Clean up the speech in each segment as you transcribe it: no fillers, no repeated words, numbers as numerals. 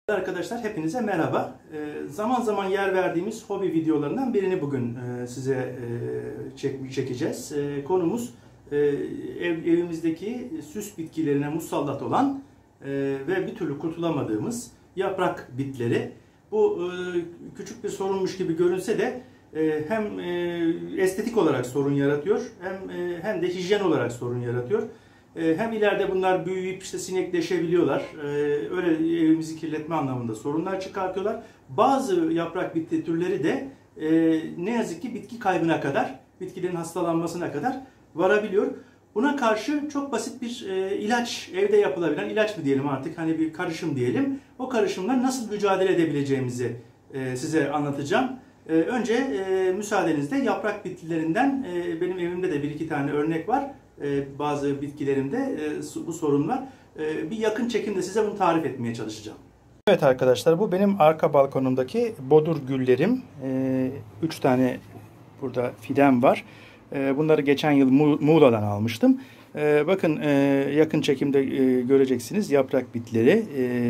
Arkadaşlar hepinize merhaba. Zaman zaman yer verdiğimiz hobi videolarından birini bugün size çekeceğiz. Konumuz evimizdeki süs bitkilerine musallat olan ve bir türlü kurtulamadığımız yaprak bitleri. Bu küçük bir sorunmuş gibi görünse de hem estetik olarak sorun yaratıyor hem de hijyen olarak sorun yaratıyor. Hem ileride bunlar büyüyüp işte sinekleşebiliyorlar. Öyle evimizi kirletme anlamında sorunlar çıkartıyorlar. Bazı yaprak bitki türleri de ne yazık ki bitki kaybına kadar, bitkilerin hastalanmasına kadar varabiliyor. Buna karşı çok basit bir ilaç, evde yapılabilen ilaç mı diyelim artık, hani bir karışım diyelim. O karışımla nasıl mücadele edebileceğimizi size anlatacağım. Önce müsaadenizle yaprak bitkilerinden benim evimde de bir iki tane örnek var. Bazı bitkilerimde bu sorun var. Bir yakın çekimde size bunu tarif etmeye çalışacağım. Evet arkadaşlar, bu benim arka balkonumdaki bodur güllerim. 3 tane burada fidem var. Bunları geçen yıl Muğla'dan almıştım. Bakın yakın çekimde göreceksiniz yaprak bitleri.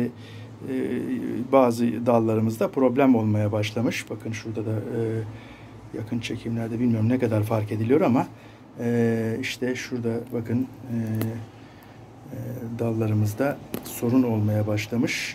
Bazı dallarımızda problem olmaya başlamış. Bakın şurada da yakın çekimlerde bilmiyorum ne kadar fark ediliyor ama işte şurada bakın dallarımızda sorun olmaya başlamış.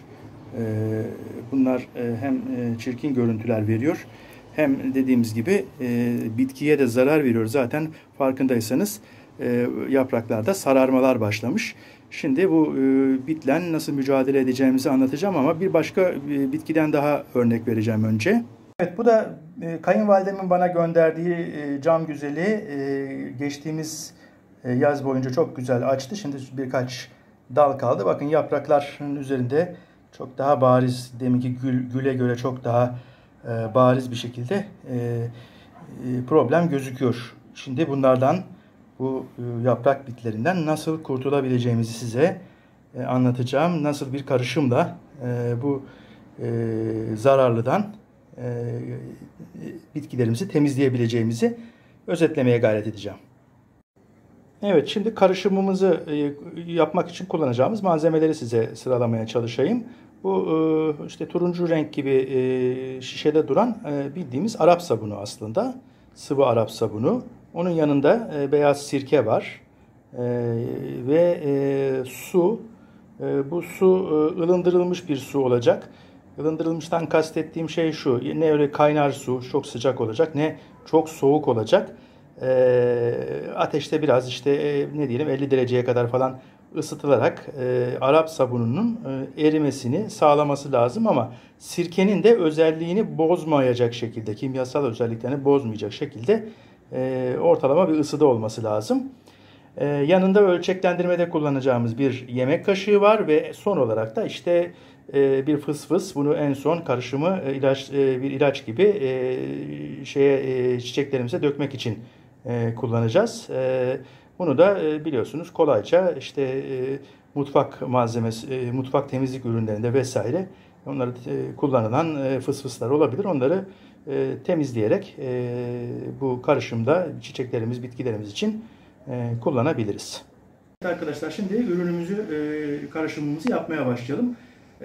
Bunlar hem çirkin görüntüler veriyor hem dediğimiz gibi bitkiye de zarar veriyor. Zaten farkındaysanız yapraklarda sararmalar başlamış. Şimdi bu bitle nasıl mücadele edeceğimizi anlatacağım ama bir başka bitkiden daha örnek vereceğim önce. Evet, bu da kayınvalidemin bana gönderdiği cam güzeli. Geçtiğimiz yaz boyunca çok güzel açtı. Şimdi birkaç dal kaldı. Bakın yaprakların üzerinde çok daha bariz, deminki güle göre çok daha bariz bir şekilde problem gözüküyor. Şimdi bunlardan, bu yaprak bitlerinden nasıl kurtulabileceğimizi size anlatacağım. Nasıl bir karışımla bu zararlıdan bitkilerimizi temizleyebileceğimizi özetlemeye gayret edeceğim. Evet, şimdi karışımımızı yapmak için kullanacağımız malzemeleri size sıralamaya çalışayım. Bu işte turuncu renk gibi şişede duran bildiğimiz Arap sabunu aslında. Sıvı Arap sabunu. Onun yanında beyaz sirke var. Ve su. Bu su ılındırılmış bir su olacak. Ilındırılmıştan kastettiğim şey şu: ne öyle kaynar su, çok sıcak olacak, ne çok soğuk olacak. Ateşte biraz işte ne diyelim 50 dereceye kadar falan ısıtılarak Arap sabununun erimesini sağlaması lazım ama sirkenin de özelliğini bozmayacak şekilde, kimyasal özelliklerini bozmayacak şekilde ortalama bir ısıda olması lazım. Yanında ölçeklendirmede kullanacağımız bir yemek kaşığı var ve son olarak da işte bir fısfıs. Bunu en son karışımı bir ilaç gibi çiçeklerimize dökmek için kullanacağız. Bunu da biliyorsunuz kolayca işte mutfak malzemesi, mutfak temizlik ürünlerinde vesaire onları kullanılan fısfıslar olabilir. Onları temizleyerek bu karışımda çiçeklerimiz, bitkilerimiz için kullanabiliriz. Evet arkadaşlar, şimdi ürünümüzü, karışımımızı yapmaya başlayalım.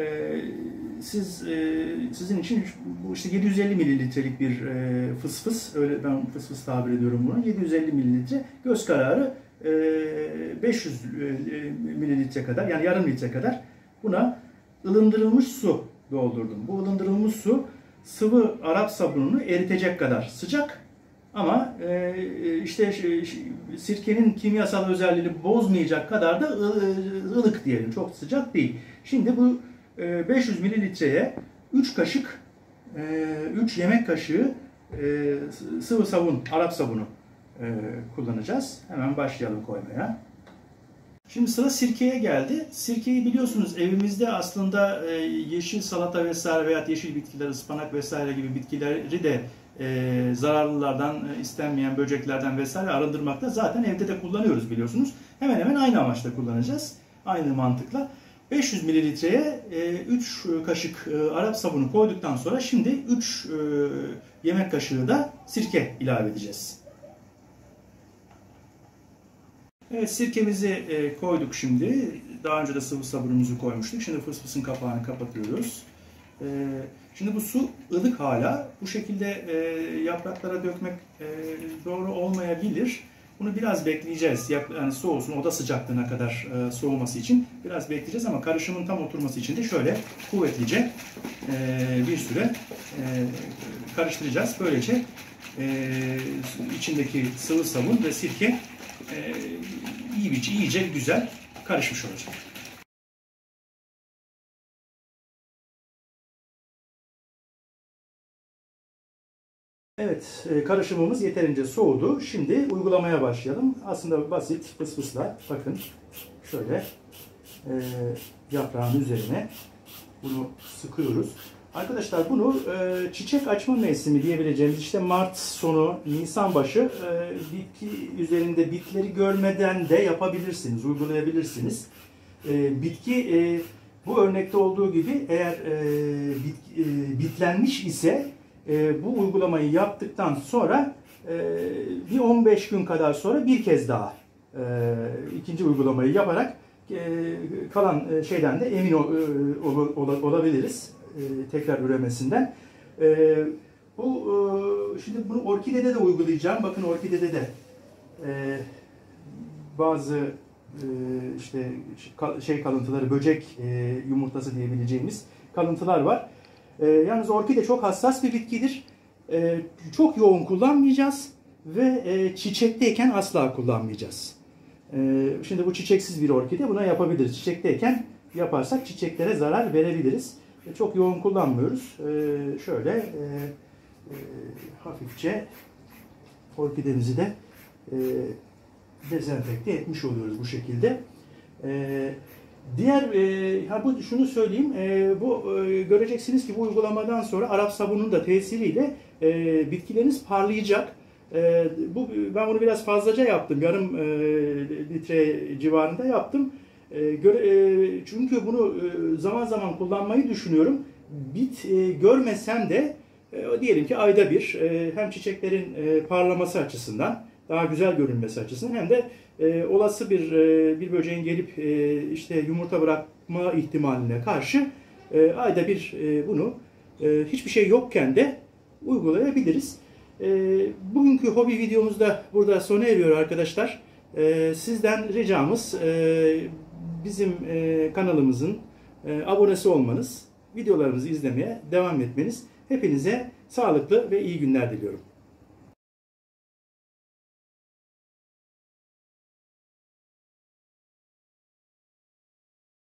Sizin için bu işte 750 mililitrelik bir fısfıs, öyle ben fısfıs tabir ediyorum bunu. 750 mililitre, göz kararı 500 mililitre kadar, yani yarım litre kadar buna ılındırılmış su doldurdum. Bu ılındırılmış su sıvı Arap sabununu eritecek kadar sıcak ama işte sirkenin kimyasal özelliğini bozmayacak kadar da ılık diyelim. Çok sıcak değil. Şimdi bu 500 mililitreye 3 yemek kaşığı sıvı sabun, Arap sabunu kullanacağız. Hemen başlayalım koymaya. Şimdi sıra sirkeye geldi. Sirkeyi biliyorsunuz evimizde aslında yeşil salata vesaire veya yeşil bitkiler, ıspanak vesaire gibi bitkileri de zararlılardan, istenmeyen böceklerden vesaire arındırmakta zaten evde de kullanıyoruz biliyorsunuz. Hemen hemen aynı amaçla kullanacağız. Aynı mantıkla. 500 mililitreye 3 kaşık Arap sabunu koyduktan sonra şimdi 3 yemek kaşığı da sirke ilave edeceğiz. Evet, sirkemizi koyduk şimdi. Daha önce de sıvı sabunumuzu koymuştuk. Şimdi fısfısın kapağını kapatıyoruz. Şimdi bu su ılık hala. Bu şekilde yapraklara dökmek doğru olmayabilir. Bunu biraz bekleyeceğiz. Yani soğusun, oda sıcaklığına kadar soğuması için biraz bekleyeceğiz ama karışımın tam oturması için de şöyle kuvvetlice bir süre karıştıracağız. Böylece içindeki sıvı sabun ve sirke iyice güzel karışmış olacak. Evet, karışımımız yeterince soğudu. Şimdi uygulamaya başlayalım. Aslında basit, fısfısla. Bakın şöyle yaprağın üzerine bunu sıkıyoruz. Arkadaşlar bunu çiçek açma mevsimi diyebileceğimiz işte Mart sonu, Nisan başı bitki üzerinde bitleri görmeden de yapabilirsiniz, uygulayabilirsiniz. Bitki bu örnekte olduğu gibi eğer bitlenmiş ise bu uygulamayı yaptıktan sonra bir 15 gün kadar sonra bir kez daha ikinci uygulamayı yaparak kalan şeyden de emin olabiliriz. Tekrar üremesinden. Şimdi bunu orkidede de uygulayacağım. Bakın orkidede de bazı işte kalıntıları, böcek yumurtası diyebileceğimiz kalıntılar var. Yalnız orkide çok hassas bir bitkidir. Çok yoğun kullanmayacağız ve çiçekteyken asla kullanmayacağız. Şimdi bu çiçeksiz bir orkide, buna yapabiliriz. Çiçekteyken yaparsak çiçeklere zarar verebiliriz. Çok yoğun kullanmıyoruz. Şöyle hafifçe orkidemizi de dezenfekte etmiş oluyoruz bu şekilde. Şunu söyleyeyim, göreceksiniz ki bu uygulamadan sonra Arap sabununun da tesiriyle bitkileriniz parlayacak. Ben bunu biraz fazlaca yaptım, yarım litre civarında yaptım. Çünkü bunu zaman zaman kullanmayı düşünüyorum. Görmesem de diyelim ki ayda bir hem çiçeklerin parlaması açısından, daha güzel görünmesi açısından hem de olası bir böceğin gelip işte yumurta bırakma ihtimaline karşı ayda bir bunu hiçbir şey yokken de uygulayabiliriz. Bugünkü hobi videomuz da burada sona eriyor arkadaşlar. Sizden ricamız bizim kanalımızın abonesi olmanız, videolarımızı izlemeye devam etmeniz. Hepinize sağlıklı ve iyi günler diliyorum.